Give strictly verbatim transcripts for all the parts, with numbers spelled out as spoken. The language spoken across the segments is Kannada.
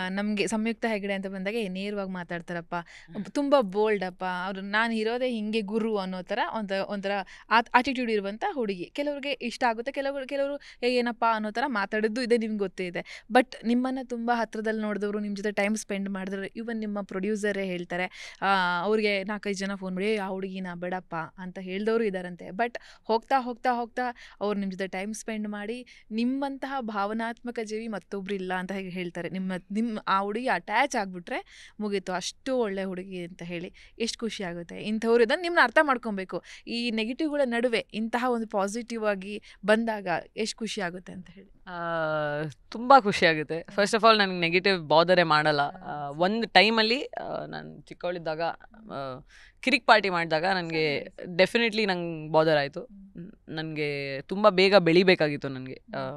ನಮಗೆ ಸಂಯುಕ್ತ ಹೆಗಡೆ ಅಂತ ಬಂದಾಗ ಏ ನೇರವಾಗಿ ಮಾತಾಡ್ತಾರಪ್ಪ, ತುಂಬ ಬೋಲ್ಡ್ ಅಪ್ಪ ಅವರು, ನಾನು ಇರೋದೇ ಹಿಂಗೆ ಗುರು ಅನ್ನೋ ಥರ ಒಂಥ ಒಂಥರ ಆಟಿಟ್ಯೂಡ್ ಇರುವಂಥ ಹುಡುಗಿ. ಕೆಲವ್ರಿಗೆ ಇಷ್ಟ ಆಗುತ್ತೆ, ಕೆಲವರು ಕೆಲವರು ಏ ಏನಪ್ಪ ಅನ್ನೋ ಥರ ಮಾತಾಡೋದು ಇದೆ, ನಿಮ್ಗೆ ಗೊತ್ತೇ ಇದೆ. ಬಟ್ ನಿಮ್ಮನ್ನು ತುಂಬ ಹತ್ರದಲ್ಲಿ ನೋಡಿದವರು, ನಿಮ್ಮ ಜೊತೆ ಟೈಮ್ ಸ್ಪೆಂಡ್ ಮಾಡಿದ್ರು, ಇವನ್ ನಿಮ್ಮ ಪ್ರೊಡ್ಯೂಸರೇ ಹೇಳ್ತಾರೆ ಅವ್ರಿಗೆ ನಾಲ್ಕೈದು ಜನ ಫೋನ್ ಮಾಡಿ ಆ ಹುಡುಗಿನ ಬೇಡಪ್ಪ ಅಂತ ಹೇಳಿದವರು ಇದ್ದಾರಂತೆ. ಬಟ್ ಹೋಗ್ತಾ ಹೋಗ್ತಾ ಹೋಗ್ತಾ ಅವ್ರು ನಿಮ್ಮ ಜೊತೆ ಟೈಮ್ ಸ್ಪೆಂಡ್ ಮಾಡಿ ನಿಮ್ಮಂತಹ ಭಾವನಾತ್ಮಕ ಜೀವಿ ಮತ್ತೊಬ್ರು ಇಲ್ಲ ಅಂತ ಹೇಗೆ ಹೇಳ್ತಾರೆ. ನಿಮ್ಮ ನಿಮ್ಮ ಆ ಹುಡುಗಿ ಅಟ್ಯಾಚ್ ಆಗಿಬಿಟ್ರೆ ಮುಗೀತು, ಅಷ್ಟು ಒಳ್ಳೆ ಹುಡುಗಿ ಅಂತ ಹೇಳಿ ಎಷ್ಟು ಖುಷಿ ಆಗುತ್ತೆ. ಇಂಥವ್ರು ಇದನ್ನು ನಿಮ್ಮನ್ನ ಅರ್ಥ ಮಾಡ್ಕೊಬೇಕು. ಈ ನೆಗೆಟಿವ್ಗಳ ನಡುವೆ ಇಂತಹ ಒಂದು ಪಾಸಿಟಿವ್ ಆಗಿ ಬಂದಾಗ ಎಷ್ಟು ಖುಷಿ ಆಗುತ್ತೆ ಅಂತ ಹೇಳಿ. ತುಂಬ ಖುಷಿ ಆಗುತ್ತೆ. ಫಸ್ಟ್ ಆಫ್ ಆಲ್ ನನಗೆ ನೆಗೆಟಿವ್ ಬಾದರೇ ಮಾಡಲ್ಲ. ಒಂದು ಟೈಮಲ್ಲಿ ನಾನು ಚಿಕ್ಕವಳಿದ್ದಾಗ ಕಿರಿಕ್ ಪಾರ್ಟಿ ಮಾಡಿದಾಗ ನನಗೆ ಡೆಫಿನೆಟ್ಲಿ ನಂಗೆ ಬಾದರ್ ಆಯಿತು. ನನಗೆ ತುಂಬ ಬೇಗ ಬೆಳಿಬೇಕಾಗಿತ್ತು. ನನಗೆ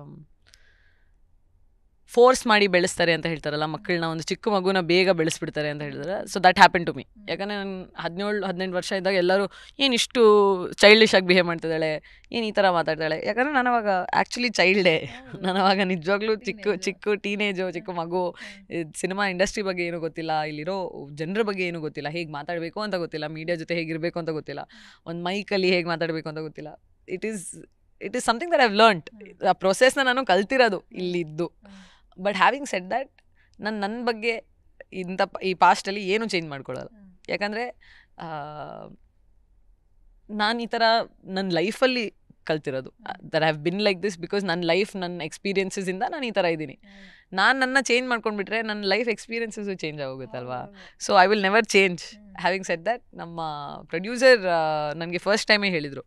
ಫೋರ್ಸ್ ಮಾಡಿ ಬೆಳೆಸ್ತಾರೆ ಅಂತ ಹೇಳ್ತಾರಲ್ಲ, ಮಕ್ಕಳನ್ನ ಒಂದು ಚಿಕ್ಕ ಮಗುನ ಬೇಗ ಬೆಳೆಸ್ಬಿಡ್ತಾರೆ ಅಂತ ಹೇಳ್ತಾರೆ. So that happen to me. ಯಾಕಂದರೆ ನಾನು ಹದಿನೇಳು ಹದಿನೆಂಟು ವರ್ಷ ಇದ್ದಾಗ ಎಲ್ಲರೂ ಏನು ಇಷ್ಟು ಚೈಲ್ಡಿಶ್ ಆಗಿ ಬಿಹೇವ್ ಮಾಡ್ತಿದ್ದಾಳೆ, ಏನು ಈ ಥರ ಮಾತಾಡ್ತಾಳೆ. ಯಾಕಂದರೆ ನಾನು ಅವಾಗ ಆ್ಯಕ್ಚುಲಿ ಚೈಲ್ಡೇ. ನಾನು ಅವಾಗ ನಿಜವಾಗ್ಲೂ ಚಿಕ್ಕ ಚಿಕ್ಕ ಟೀನೇಜು, ಚಿಕ್ಕ ಮಗು. ಸಿನಿಮಾ ಇಂಡಸ್ಟ್ರಿ ಬಗ್ಗೆ ಏನೂ ಗೊತ್ತಿಲ್ಲ, ಇಲ್ಲಿರೋ ಜನರ ಬಗ್ಗೆ ಏನೂ ಗೊತ್ತಿಲ್ಲ, ಹೇಗೆ ಮಾತಾಡಬೇಕು ಅಂತ ಗೊತ್ತಿಲ್ಲ, ಮೀಡಿಯಾ ಜೊತೆ ಹೇಗಿರಬೇಕು ಅಂತ ಗೊತ್ತಿಲ್ಲ, ಒಂದು ಮೈಕಲ್ಲಿ ಹೇಗೆ ಮಾತಾಡಬೇಕು ಅಂತ ಗೊತ್ತಿಲ್ಲ. It is it is something that I've learned. ಆ ಪ್ರೊಸೆಸ್ನ ನಾನು ಕಲ್ತಿರೋದು ಇಲ್ಲಿದ್ದು. ಬಟ್ ಹ್ಯಾವಿಂಗ್ ಸೆಡ್ ದ್ಯಾಟ್, ನಾನು ನನ್ನ ಬಗ್ಗೆ ಇಂಥ ಈ ಪಾಸ್ಟಲ್ಲಿ ಏನೂ ಚೇಂಜ್ ಮಾಡ್ಕೊಳ್ಳಲ್ಲ. ಯಾಕಂದರೆ ನಾನು ಈ ಥರ ನನ್ನ ಲೈಫಲ್ಲಿ ಕಲ್ತಿರೋದು. That have been like this because ನನ್ನ ಲೈಫ್, ನನ್ನ ಎಕ್ಸ್ಪೀರಿಯನ್ಸಸ್ಸಿಂದ ನಾನು ಈ ಥರ ಇದ್ದೀನಿ. ನಾನು ನನ್ನ ಚೇಂಜ್ ಮಾಡ್ಕೊಂಡ್ಬಿಟ್ರೆ ನನ್ನ ಲೈಫ್ ಎಕ್ಸ್ಪೀರಿಯನ್ಸಸ್ಸು ಚೇಂಜ್ ಆಗೋಗುತ್ತಲ್ವಾ. So I will never change. Having said that, ನಮ್ಮ ಪ್ರೊಡ್ಯೂಸರ್ ನನಗೆ ಫಸ್ಟ್ ಟೈಮೇ ಹೇಳಿದರು,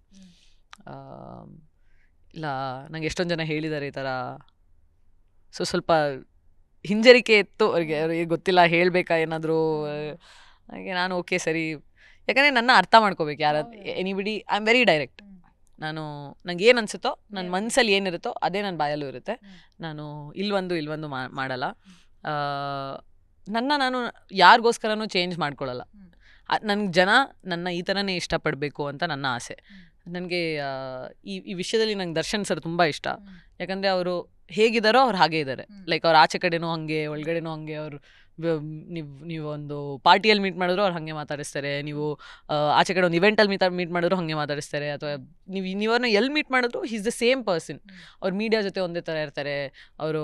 ಇಲ್ಲ ನಂಗೆ ಎಷ್ಟೊಂದು ಜನ ಹೇಳಿದ್ದಾರೆ ಈ ಥರ. ಸೊ ಸ್ವಲ್ಪ ಹಿಂಜರಿಕೆ ಇತ್ತು ಅವ್ರಿಗೆ, ಅವ್ರಿಗೆ ಗೊತ್ತಿಲ್ಲ ಹೇಳಬೇಕಾ ಏನಾದರೂ. ಹಾಗೆ ನಾನು ಓಕೆ ಸರಿ, ಯಾಕಂದರೆ ನನ್ನ ಅರ್ಥ ಮಾಡ್ಕೋಬೇಕು. ಯಾರು anybody, I am very direct. ನಾನು ನಂಗೆ ಏನು ಅನಿಸುತ್ತೋ, ನನ್ನ ಮನಸ್ಸಲ್ಲಿ ಏನಿರುತ್ತೋ ಅದೇ ನನ್ನ ಬಾಯಲ್ಲೂ ಇರುತ್ತೆ. ನಾನು ಇಲ್ಲೊಂದು ಇಲ್ಲೊಂದು ಮಾಡಲ್ಲ. ನನ್ನ ನಾನು ಯಾರಿಗೋಸ್ಕರನೂ ಚೇಂಜ್ ಮಾಡ್ಕೊಳ್ಳಲ್ಲ. ನನಗೆ ಜನ ನನ್ನ ಈ ಥರನೇ ಇಷ್ಟಪಡಬೇಕು ಅಂತ ನನ್ನ ಆಸೆ. ನನಗೆ ಈ ಈ ವಿಷಯದಲ್ಲಿ ನಂಗೆ ದರ್ಶನ್ ಸರ್ ತುಂಬ ಇಷ್ಟ. ಯಾಕಂದರೆ ಅವರು ಹೇಗಿದ್ದಾರೋ ಅವ್ರು ಹಾಗೇ ಇದ್ದಾರೆ. ಲೈಕ್ ಅವ್ರು ಆಚೆ ಕಡೆನೂ ಹಾಗೆ, ಒಳಗಡೆನೂ ಹಾಗೆ. ಅವರು ನೀವು ನೀವು ಒಂದು ಪಾರ್ಟಿಯಲ್ಲಿ ಮೀಟ್ ಮಾಡಿದ್ರು ಅವ್ರು ಹಾಗೆ ಮಾತಾಡಿಸ್ತಾರೆ, ನೀವು ಆಚೆ ಕಡೆ ಒಂದು ಇವೆಂಟಲ್ಲಿ ಮೀಟ್ ಮೀಟ್ ಮಾಡಿದ್ರು ಹಾಗೆ ಮಾತಾಡಿಸ್ತಾರೆ, ಅಥವಾ ನೀವು ನೀವನ್ನ ಎಲ್ಲಿ ಮೀಟ್ ಮಾಡಿದ್ರು he is the same person. ಅವ್ರು ಮೀಡಿಯಾ ಜೊತೆ ಒಂದೇ ಥರ ಇರ್ತಾರೆ. ಅವರು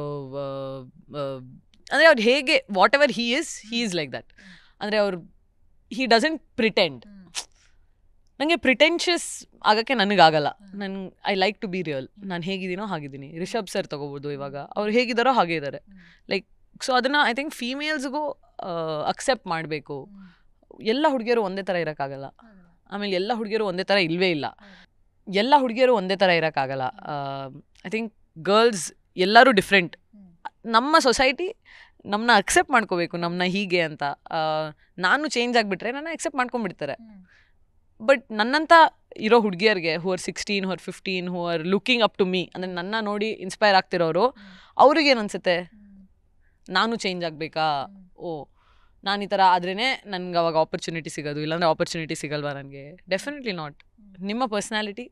ಅಂದರೆ ಅವ್ರು ಹೇಗೆ whatever he is he is like that. ಅಂದರೆ ಅವ್ರು ಹಿ ಡಸಂಟ್ ಪ್ರಿಟೆಂಡ್. ನನಗೆ ಪ್ರಿಟೆನ್ಷಿಯಸ್ ಆಗೋಕ್ಕೆ ನನಗಾಗಲ್ಲ. ನನ್ I like to be real. ನಾನು ಹೇಗಿದ್ದೀನೋ ಹಾಗಿದ್ದೀನಿ. ರಿಷಬ್ ಸರ್ ತೊಗೋಬೋದು, ಇವಾಗ ಅವ್ರು ಹೇಗಿದ್ದಾರೋ ಹಾಗೆ ಇದ್ದಾರೆ. ಲೈಕ್ ಸೊ ಅದನ್ನು ಐ ಥಿಂಕ್ ಫೀಮೇಲ್ಸ್ಗೂ ಅಕ್ಸೆಪ್ಟ್ ಮಾಡಬೇಕು. ಎಲ್ಲ ಹುಡುಗಿಯರು ಒಂದೇ ಥರ ಇರೋಕ್ಕಾಗಲ್ಲ. ಆಮೇಲೆ ಎಲ್ಲ ಹುಡುಗಿಯರು ಒಂದೇ ಥರ ಇಲ್ಲವೇ ಇಲ್ಲ. ಎಲ್ಲ ಹುಡುಗಿಯರು ಒಂದೇ ಥರ ಇರೋಕ್ಕಾಗಲ್ಲ. ಐ ಥಿಂಕ್ ಗರ್ಲ್ಸ್ ಎಲ್ಲರೂ ಡಿಫ್ರೆಂಟ್. ನಮ್ಮ ಸೊಸೈಟಿ ನಮ್ಮನ್ನ ಅಕ್ಸೆಪ್ಟ್ ಮಾಡ್ಕೋಬೇಕು, ನಮ್ಮನ್ನ ಹೀಗೆ ಅಂತ. ನಾನು ಚೇಂಜ್ ಆಗಿಬಿಟ್ರೆ ನನ್ನ ಅಕ್ಸೆಪ್ಟ್ ಮಾಡ್ಕೊಂಡ್ಬಿಡ್ತಾರೆ. ಬಟ್ ನನ್ನಂಥ ಇರೋ ಹುಡುಗಿಯರಿಗೆ who are sixteen, who are fifteen, who are looking up to me, ಅಂದರೆ ನನ್ನ ನೋಡಿ ಇನ್ಸ್ಪೈರ್ ಆಗ್ತಿರೋರು, ಅವ್ರಿಗೇನು ಅನಿಸುತ್ತೆ, ನಾನು ಚೇಂಜ್ ಆಗಬೇಕಾ, ಓ ನಾನು ಈ ಥರ ಆದ್ರೇ ನನಗೆ ಅವಾಗ ಆಪರ್ಚುನಿಟಿ ಸಿಗೋದು, ಇಲ್ಲಾಂದರೆ ಆಪರ್ಚುನಿಟಿ ಸಿಗಲ್ವಾ ನನಗೆ? Definitely not. ನಿಮ್ಮ ಪರ್ಸ್ನಾಲಿಟಿ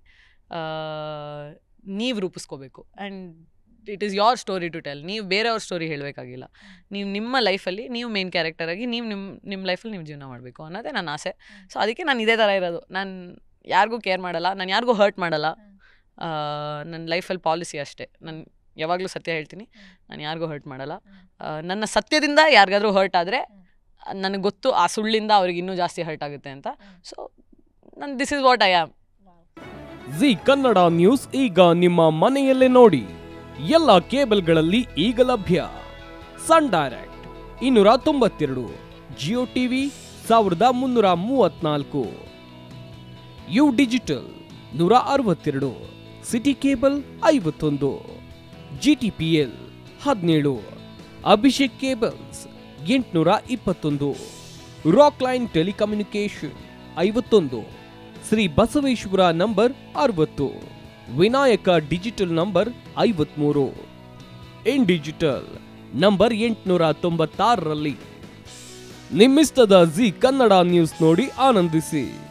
ನೀವು ರೂಪಿಸ್ಕೋಬೇಕು. And it is your story to tell. ನೀವು ಬೇರೆಯವ್ರ ಸ್ಟೋರಿ ಹೇಳಬೇಕಾಗಿಲ್ಲ. ನೀವು ನಿಮ್ಮ ಲೈಫಲ್ಲಿ ನೀವು ಮೇನ್ ಕ್ಯಾರೆಕ್ಟರಾಗಿ ನೀವು ನಿಮ್ಮ ನಿಮ್ಮ ಲೈಫಲ್ಲಿ ನೀವು ಜೀವನ ಮಾಡಬೇಕು ಅನ್ನೋದೇ ನನ್ನ ಆಸೆ. ಸೊ ಅದಕ್ಕೆ ನಾನು ಇದೇ ಥರ ಇರೋದು. ನಾನು ಯಾರಿಗೂ ಕೇರ್ ಮಾಡಲ್ಲ, ನಾನು ಯಾರಿಗೂ ಹರ್ಟ್ ಮಾಡಲ್ಲ. ನನ್ನ ಲೈಫಲ್ಲಿ ಪಾಲಿಸಿ ಅಷ್ಟೇ. ನಾನು ಯಾವಾಗಲೂ ಸತ್ಯ ಹೇಳ್ತೀನಿ, ನಾನು ಯಾರಿಗೂ ಹರ್ಟ್ ಮಾಡಲ್ಲ. ನನ್ನ ಸತ್ಯದಿಂದ ಯಾರಿಗಾದ್ರೂ ಹರ್ಟ್ ಆದರೆ ನನಗೆ ಗೊತ್ತು ಆ ಸುಳ್ಳಿಂದ ಅವ್ರಿಗೆ ಇನ್ನೂ ಜಾಸ್ತಿ ಹರ್ಟ್ ಆಗುತ್ತೆ ಅಂತ. ಸೊ ನಾನು this is what I am. Zee Kannada news ಈಗ ನಿಮ್ಮ ಮನೆಯಲ್ಲೇ ನೋಡಿ. ಎಲ್ಲ ಕೇಬಲ್ಗಳಲ್ಲಿ ಈಗ ಲಭ್ಯ. ಸನ್ ಡೈರೆಕ್ಟ್ ಇನ್ನೂರ ತೊಂಬತ್ತೆರಡು, ಜಿಯೋ ಟಿವಿ ಸಾವಿರದ ಮುನ್ನೂರ ಮೂವತ್ನಾಲ್ಕು, ಯು ಡಿಜಿಟಲ್ ನೂರ ಅರವತ್ತೆರಡು, ಸಿಟಿ ಕೇಬಲ್ ಐವತ್ತೊಂದು, ಜಿ ಟಿ ಪಿ ಎಲ್ ಹದಿನೇಳು, ಅಭಿಷೇಕ್ ಕೇಬಲ್ಸ್ ಎಂಟುನೂರ ಇಪ್ಪತ್ತೊಂದು, ರಾಕ್ ಲೈನ್ ಟೆಲಿಕಮ್ಯುನಿಕೇಶನ್ ಐವತ್ತೊಂದು, ಶ್ರೀ ಬಸವೇಶ್ವರ ನಂಬರ್ ಅರವತ್ತು, ವಿನಾಯಕ ಡಿಜಿಟಲ್ ನಂಬರ್ ಐವತ್ಮೂರು, ಇನ್ ಡಿಜಿಟಲ್ ನಂಬರ್ ಎಂಟುನೂರ ತೊಂಬತ್ತಾರರಲ್ಲಿ. ನಿಮ್ಮಿಸ್ತದ ಜಿ ಕನ್ನಡ ನ್ಯೂಸ್ ನೋಡಿ ಆನಂದಿಸಿ.